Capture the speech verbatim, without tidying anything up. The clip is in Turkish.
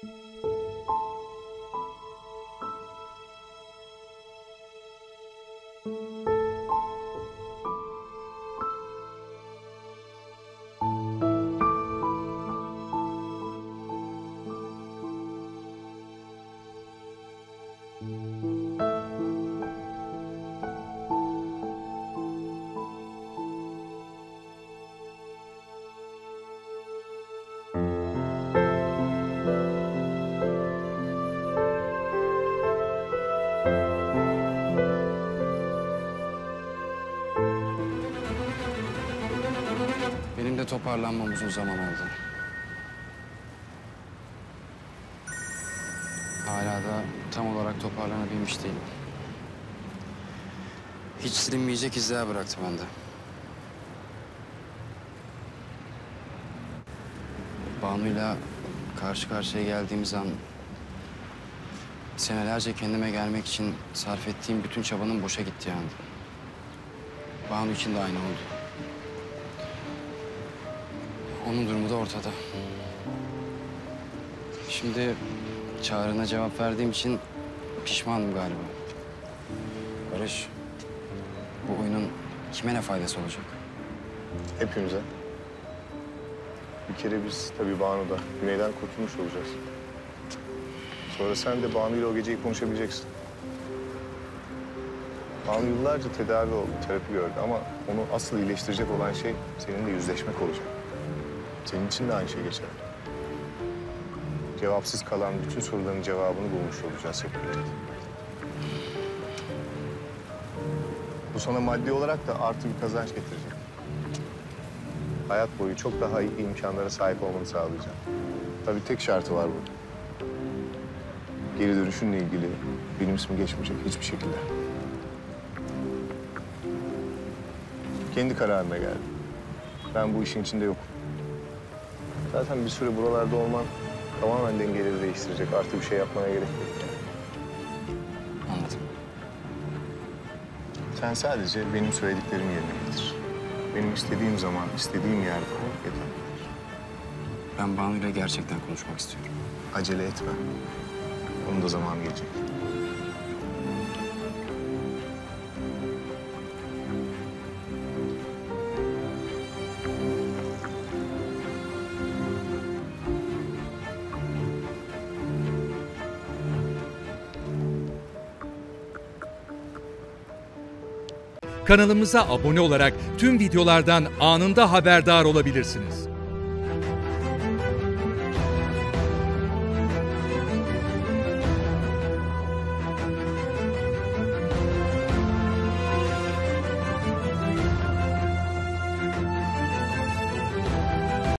Benim de toparlanmam uzun zaman oldu. Hala da tam olarak toparlanabilmiş değilim. Hiç silinmeyecek izler bıraktı bende. Banu'yla karşı karşıya geldiğimiz an... senelerce kendime gelmek için sarf ettiğim bütün çabanın boşa gittiği andı. Banu için de aynı oldu. Onun durumu da ortada. Şimdi çağrına cevap verdiğim için pişmanım galiba. Barış, bu oyunun kime ne faydası olacak? Hepimize. Bir kere biz tabii Banu'da Güney'den kurtulmuş olacağız. Sonra sen de Banu'yla o geceyi konuşabileceksin. Banu yıllarca tedavi oldu, terapi gördü ama onu asıl iyileştirecek olan şey seninle yüzleşmek olacak. Senin için de aynı şey geçerli. Cevapsız kalan bütün soruların cevabını bulmuş olacağız hep birlikte. Bu sana maddi olarak da artı bir kazanç getirecek. Hayat boyu çok daha iyi imkanlara sahip olmanı sağlayacak. Tabii tek şartı var burada. Geri dönüşünle ilgili benim ismi geçmeyecek hiçbir şekilde. Kendi kararına geldim. Ben bu işin içinde yokum. Zaten bir süre buralarda olman tamamen dengeleri değiştirecek. Artık bir şey yapmana gerek yok. Anladım. Sen sadece benim söylediklerimi yerine getir. Benim istediğim zaman, istediğim yerde ol yeter. Ben Banu'yla gerçekten konuşmak istiyorum. Acele etme. Onun da zamanı gelecek. Kanalımıza abone olarak tüm videolardan anında haberdar olabilirsiniz.